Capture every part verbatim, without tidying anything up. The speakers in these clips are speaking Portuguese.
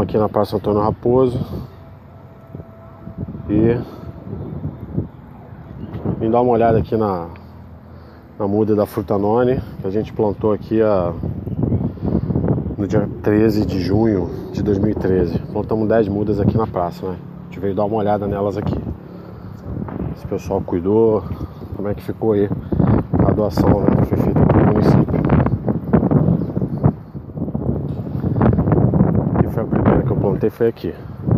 aqui na Praça Antônio Raposo e vim dar uma olhada aqui na, na muda da Frutanone, que a gente plantou aqui a, no dia treze de junho de dois mil e treze. Plantamos dez mudas aqui na praça, né? A gente veio dar uma olhada nelas aqui. Esse pessoal cuidou, como é que ficou aí a doação, né, que foi feita pelo município. E foi a primeira que eu plantei, foi aqui.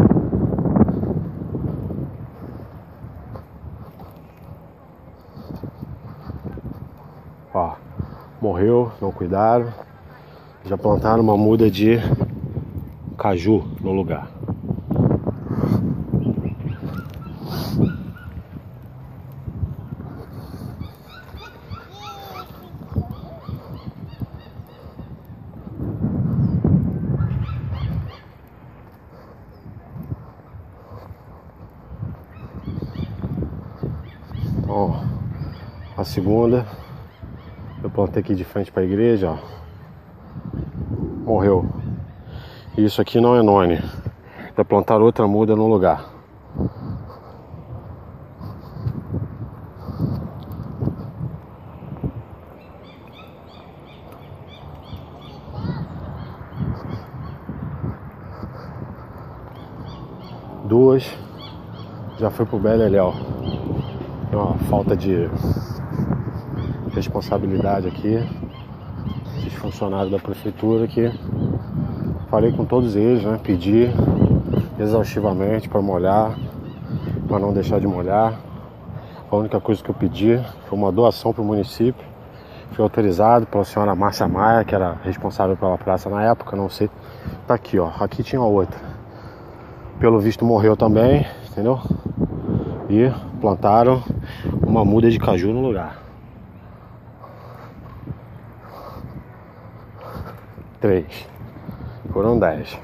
Ó, morreu, não cuidaram. Já plantaram uma muda de caju no lugar. Ó, a segunda eu plantei aqui de frente para a igreja, ó. Morreu. E isso aqui não é none. Vai plantar outra muda no lugar. Duas já foi pro beleléu. Tem uma falta de responsabilidade aqui, esses funcionários da prefeitura que falei com todos eles, né? Pedi exaustivamente para molhar, para não deixar de molhar. A única coisa que eu pedi foi uma doação para o município. Foi autorizado pela senhora Márcia Maia, que era responsável pela praça na época, não sei. Tá aqui, ó. Aqui tinha outra. Pelo visto morreu também, entendeu? E plantaram uma muda de caju no lugar. Três. Foram dez.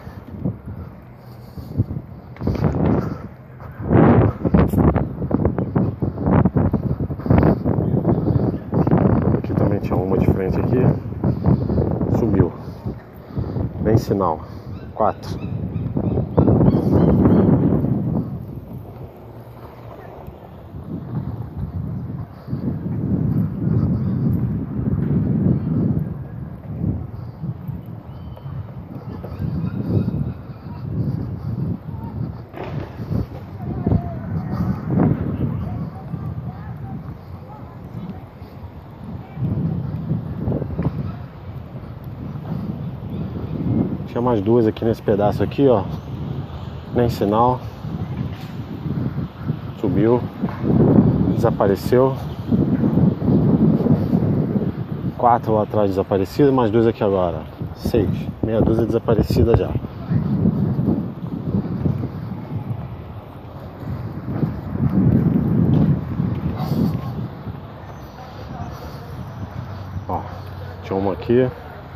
Aqui também tinha uma de frente aqui. Sumiu. Nem sinal. Quatro. Tinha mais duas aqui nesse pedaço aqui, ó. Nem sinal. Sumiu. Desapareceu. Quatro lá atrás desaparecidas, mais duas aqui agora. Seis. Meia dúzia desaparecida já. Ó, tinha uma aqui.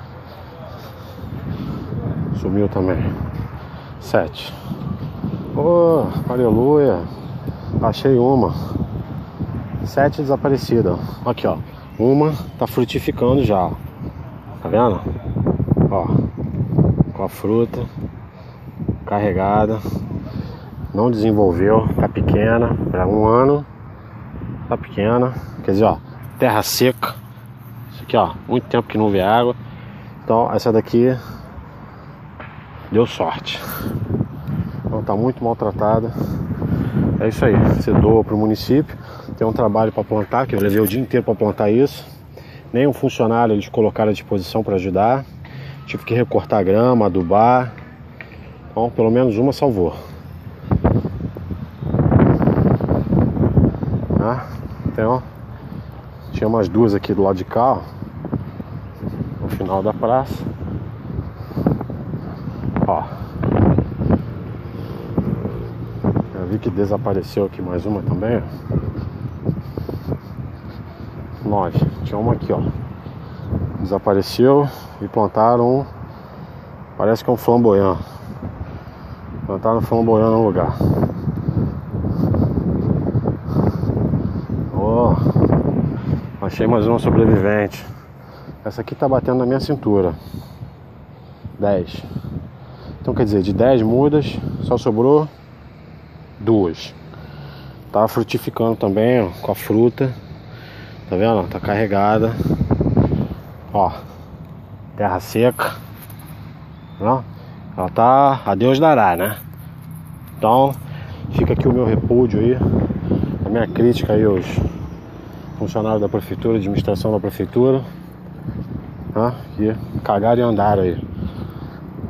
Sumiu também. Sete. Oh, aleluia. Achei uma. Sete desaparecidas. Aqui, ó. Uma tá frutificando já, ó. Tá vendo? Ó. Com a fruta carregada. Não desenvolveu. Tá pequena. Para um ano. Tá pequena. Quer dizer, ó. Terra seca. Isso aqui, ó. Muito tempo que não vê água. Então, essa daqui deu sorte. Então tá muito maltratada. É isso aí. Você doa pro município. Tem um trabalho para plantar, que eu levei o dia inteiro para plantar isso. Nem um funcionário eles colocaram à disposição para ajudar. Tive que recortar grama, adubar. Então pelo menos uma salvou. Ah, então, tinha umas duas aqui do lado de cá, ó, no final da praça. Ó, eu vi que desapareceu aqui mais uma também, ó. Nove. Tinha uma aqui, ó. Desapareceu e plantaram um, parece que é um flamboyant. Plantaram um flamboyant no lugar. Ó, oh, achei mais uma sobrevivente. Essa aqui tá batendo na minha cintura. Dez. Então quer dizer, de dez mudas só sobrou duas. Tá frutificando também, ó, com a fruta. Tá vendo? Tá carregada. Ó, terra seca. Ó, ela tá, a Deus dará, né? Então, fica aqui o meu repúdio aí, a minha crítica aí aos funcionários da prefeitura, administração da prefeitura, tá? Que cagaram e andaram aí.